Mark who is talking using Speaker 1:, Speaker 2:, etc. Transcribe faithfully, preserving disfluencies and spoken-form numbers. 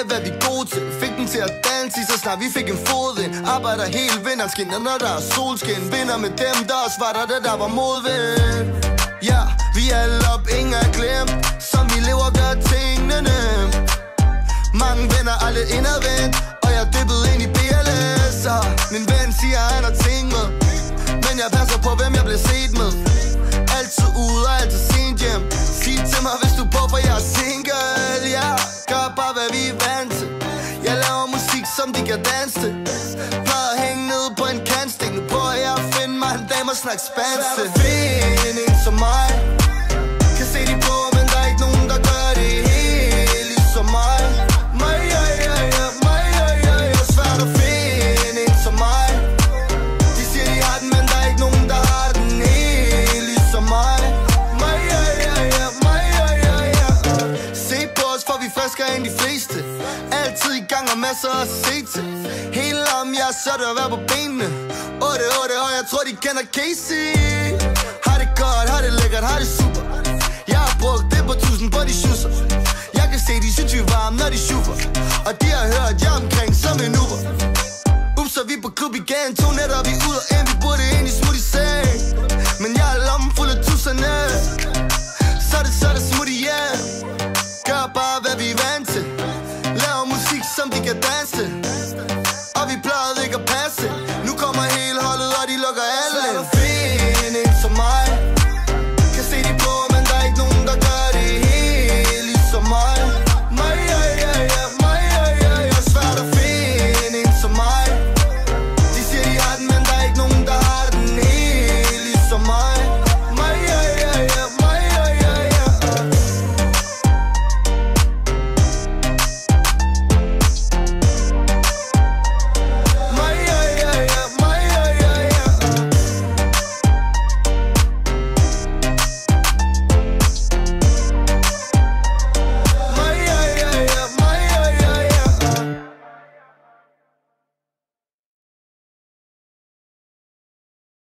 Speaker 1: hvad vi er gode til. Fik den til at danse i, så snart vi fik en fod ind. Arbejder hele vinteren, skinner når der er solskin. Vinder med dem, der også var der, da der var modvind. Ja, vi er alle op, ingen er glemt. Som vi lever, gør tingene nemt. Mange venner, aldrig indadvendt. Og jeg er dyppet ind i B L S. Og min ven siger, han har ting med. Men jeg passer på, hvem jeg bliver set med. Altid ude og altid sent hjem. Sig til mig, hvis du bor, for jeg er single. Ja, gør bare, hvad vi er vant til. Jeg laver musik, som de kan danse til. Plejede at hænge nede på en kantstik. Nu prøver jeg at finde mig en dame og snakke spansk til. Find en som mig. Kan se de på, men der er ikke nogen, der gør det helt ligesom mig. Mig, ja, ja, ja, mig, ja, ja, ja. Svært at finde en som mig. De siger, de har den, men der er ikke nogen, der har den helt ligesom mig. Mig, ja, ja, ja, mig, ja, ja, ja. Se på os, for vi frisker end de fleste. Altid i gang og masser at se til. Hele om jeg er sødt at være på benene. otte otte, og jeg tror, de kender Casey. Har det godt, har det lækkert, har det super. Jeg har brugt det på tusind på de schusser. Jeg kan se, de synes vi er varme, når de schuffer. Og de har hørt, jeg omkring som en Uber. Ups, så vi på klub igen. To nætter, vi ud og ind, vi burde ind i smoothie seng. Men jeg er lommen fuld af tusserne. Så er det, så er det smoothie, yeah. Gør bare, hvad vi er vant til. Laver musik, som de kan danse til. Og vi plejede